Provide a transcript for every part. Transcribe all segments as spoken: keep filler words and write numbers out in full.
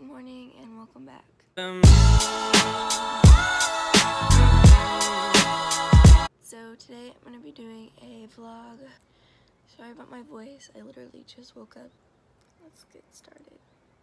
morning and welcome back. Um. So today I'm going to be doing a vlog. Sorry about my voice, I literally just woke up. Let's get started.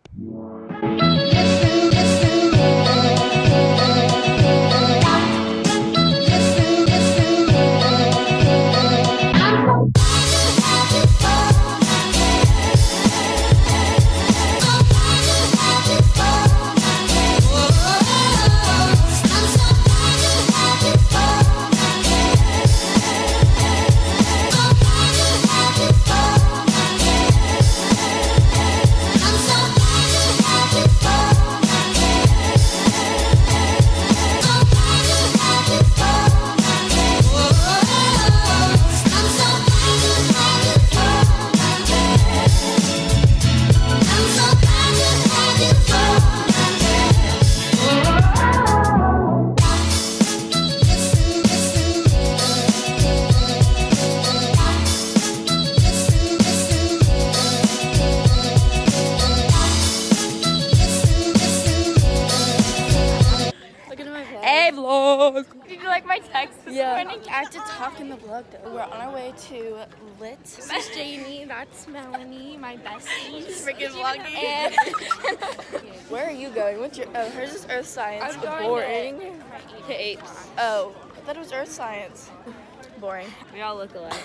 Hey vlog! Did you like my text this Yeah. morning? I have to talk in the vlog though. We're on our way to Lit. This is Jamie, that's Melanie, my bestie. She's freaking vlogging. And where are you going? What's your, oh, hers is earth science. I'm going boring. To, to apes. Oh, I thought it was earth science. Boring. We all look alike.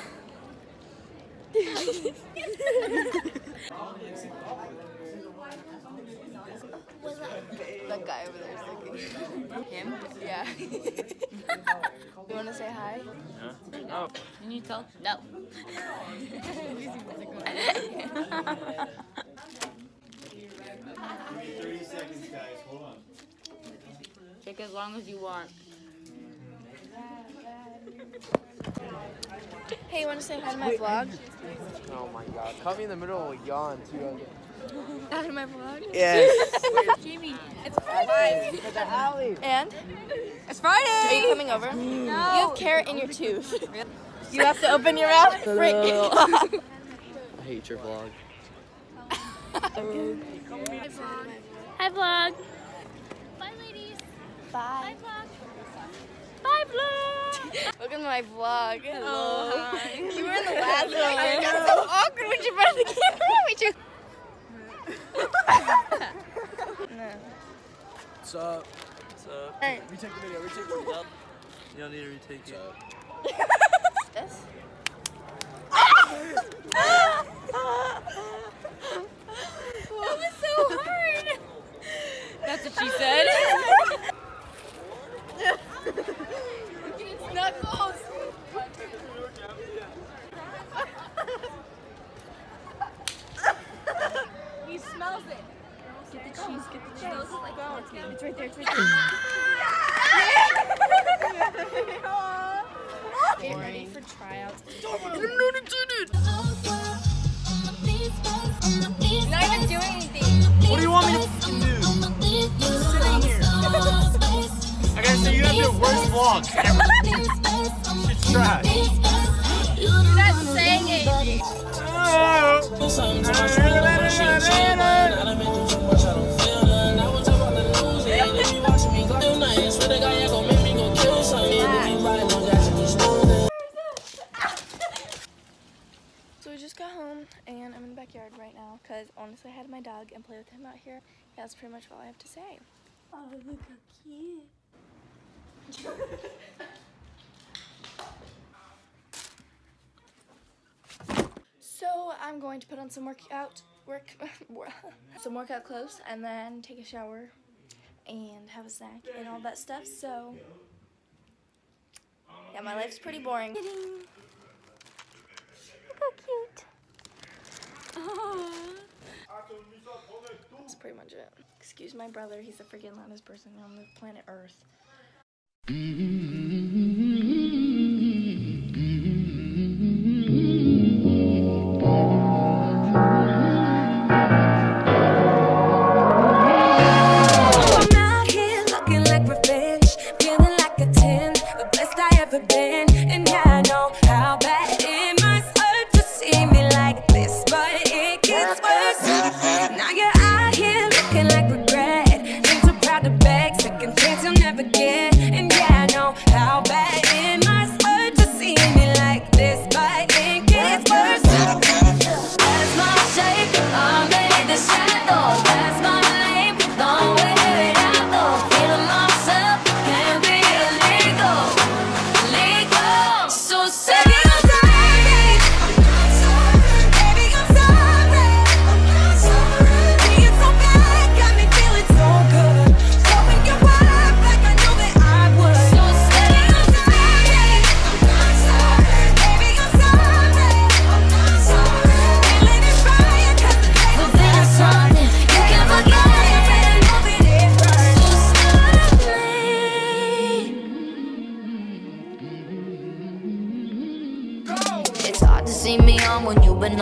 That guy over there is looking. Him? Yeah. You want to say hi? Yeah. Oh. Can you tell? No. thirty seconds, guys. Hold on. Take as long as you want. Hey, you want to say hi to my vlog? Oh my god. Caught me in the middle of a yawn too. Hi to my vlog? Yes. Jamie, It's Friday. And? it's Friday! Are you coming over? No. You have carrot in your tooth. You have to open your mouth. Freak. I hate your vlog. Hi vlog! Bye ladies! Bye. vlog! Bye vlog! Look at my vlog. Hello. Hi. You were in the last one. I got so awkward when you brought the camera. We just... No. What's up? What's up? Hey. Retake the video. Retake the video. You don't need to retake it. This? That was so hard! That's what she said. Knuckles. He smells it. Get the cheese, get the cheese. It's right there, it's right there. Get ready for tryouts. Not even doing anything. What do you want me to f***ing do? Sitting here. Okay, so you have your worst vlogs ever. Shit's trash. You're not saying anything. So we just got home and I'm in the backyard right now because honestly I had my dog and play with him out here. Yeah, that's pretty much all I have to say. Oh, look how cute. So I'm going to put on some workout work some workout clothes and then take a shower and have a snack and all that stuff. So yeah, my life's pretty boring. Look how cute. That's pretty much it. Excuse my brother, he's the freaking loudest person on the planet Earth. Now you're out here looking like regret.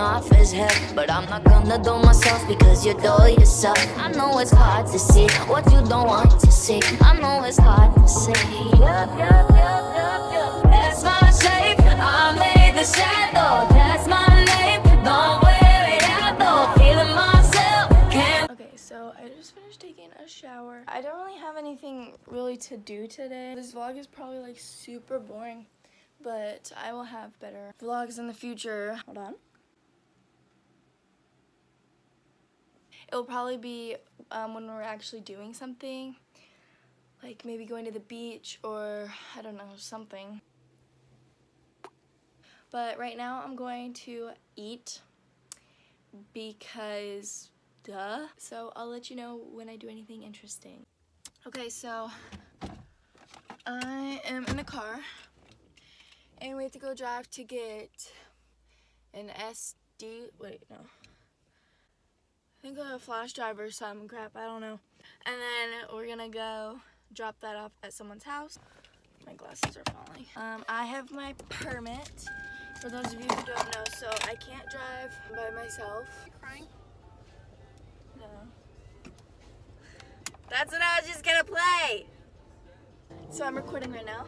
off as hell, but I'm not gonna do myself because you do yourself. I know it's hard to see what you don't want to see. I know it's hard to see. Yup, yup, yup, yup, yup. That's my shape. I made the shadow. That's my name. Don't wear it out though. Feeling myself. Can't. Okay, so I just finished taking a shower. I don't really have anything really to do today. This vlog is probably like super boring, but I will have better vlogs in the future. Hold on. It'll probably be um, when we're actually doing something, like maybe going to the beach or I don't know, something. But right now I'm going to eat because duh. So I'll let you know when I do anything interesting. Okay, so I am in the car and we have to go drive to get an S D, wait, no. I think a flash drive or some crap, I don't know. And then we're gonna go drop that off at someone's house. My glasses are falling. Um, I have my permit, for those of you who don't know, so I can't drive by myself. Are you crying? No. That's what I was just gonna play! So I'm recording right now.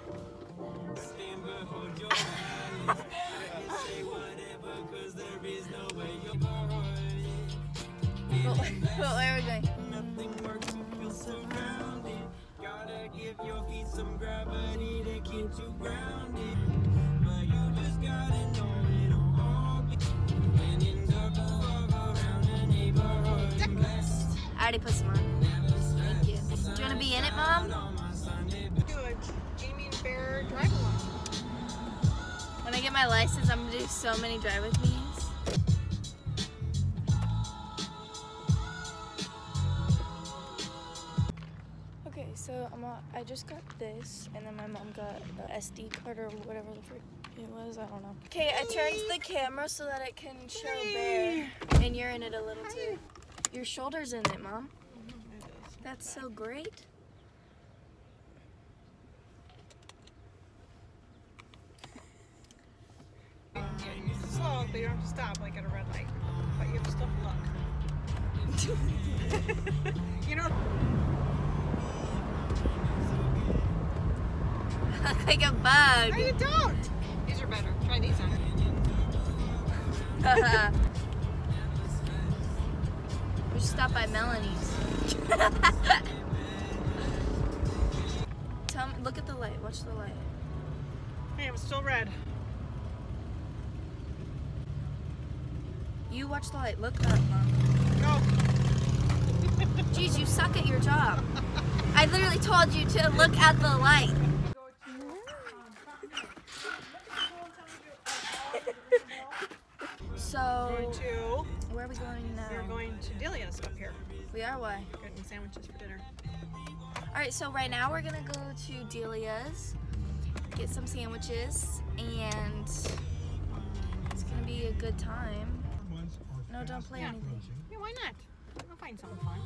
Well, well, where are we going? Nothing works to feel surrounded. Gotta give your feet some gravity to keep you grounded. But you just gotta know it'll all be. When in dark, walk around the neighborhood and blessed. I already put some on. Thank you. Do you want to be in it, Mom? Do a Jamie and Bear drive along. When I get my license, I'm gonna do so many drive with me's. Okay, so I'm a, I just got this, and then my mom got the S D card or whatever the frick it was. I don't know. Okay, I turned the camera so that it can show Bear, and you're in it a little too. Your shoulder's in it, Mom. That's so great. Slow, but you don't have to stop like at a red light. But you have to still look. You know. I look like a bug. No, you don't. These are better. Try these on. We should stop by Melanie's. Tell me, look at the light. Watch the light. Hey, I'm still red. You watch the light. Look up, Mom. Go. Jeez, you suck at your job. I literally told you to look at the light. So, Going to. where are we going now? We're going to Delia's up here. We are, why? Getting sandwiches for dinner. Alright, so right now we're gonna go to Delia's, get some sandwiches, and it's gonna be a good time. No, don't play Yeah. anything. Yeah, why not? I'll find something fun.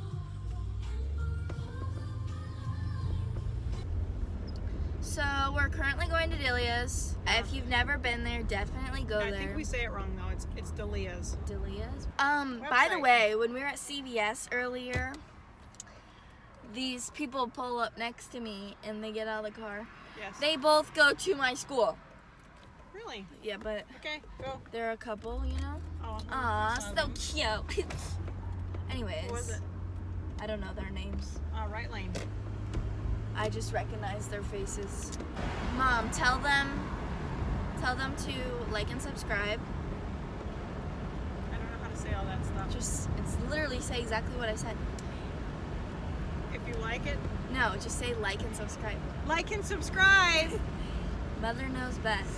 So we're currently going to Delia's. If you've never been there, definitely go I there. think we say it wrong though. It's it's Delia's. Delia's. Um, by the Website. way, when we were at C V S earlier, these people pull up next to me and they get out of the car. Yes. They both go to my school. Really? Yeah, but Okay, go. they're a couple, you know? Oh. Aw, saw so them. cute. Anyways, Who was it? I don't know their names. Uh, right lane. I just recognize their faces. Mom, tell them, tell them to like and subscribe. I don't know how to say all that stuff. Just, it's literally say exactly what I said. If you like it, No, just say like and subscribe. like and subscribe. Mother knows best.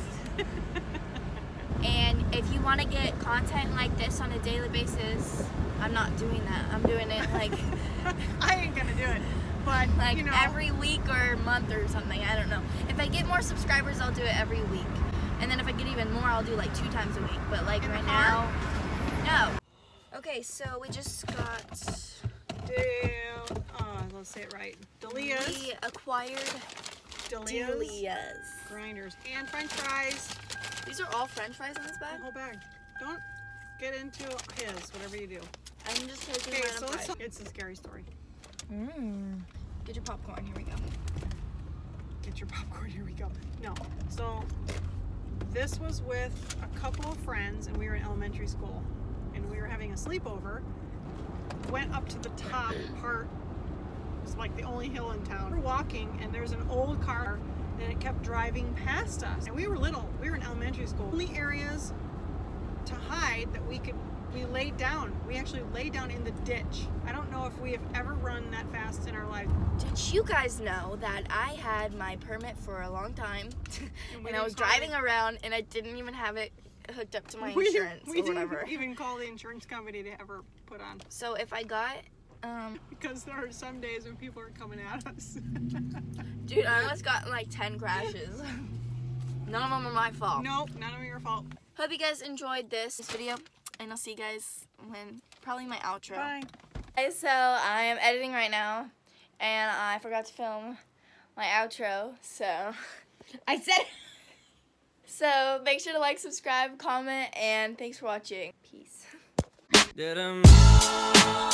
And if you want to get content like this on a daily basis, I'm not doing that. I'm doing it like I ain't gonna do it, but like you know, every week or month or something. I don't know. If I get more subscribers, I'll do it every week. And then if I get even more, I'll do like two times a week. But like In the right car? now, no. Okay, so we just got Del, oh, let's say it right. Delia's, we acquired Delia's, Delia's. grinders, and French fries. These are all French fries in this The bag. whole bag. Don't get into his, whatever you do. I'm just taking Okay, mine so apart. let's, it's a scary story. Mmm. Get your popcorn. Here we go. Get your popcorn, here we go. No, so this was with a couple of friends, and we were in elementary school, and we were having a sleepover. Went up to the top part, it's like the only hill in town. We're walking, and there's an old car, and it kept driving past us. And we were little, we were in elementary school. Only areas to hide that we could, we laid down. We actually laid down in the ditch. I don't know if we have ever run that fast in our life. Did you guys know that I had my permit for a long time, And, and I was driving around, and I didn't even have it hooked up to my we, insurance we or whatever. didn't even call the insurance company to ever put on. So if I got, um, Because there are some days when people are coming at us. dude, I almost got like ten crashes. None of them are my fault. Nope, none of your fault. Hope you guys enjoyed this video, and I'll see you guys when, probably my outro. Bye. Okay, so I am editing right now, and I forgot to film my outro, so I said so make sure to like, subscribe, comment, and thanks for watching. Peace. Did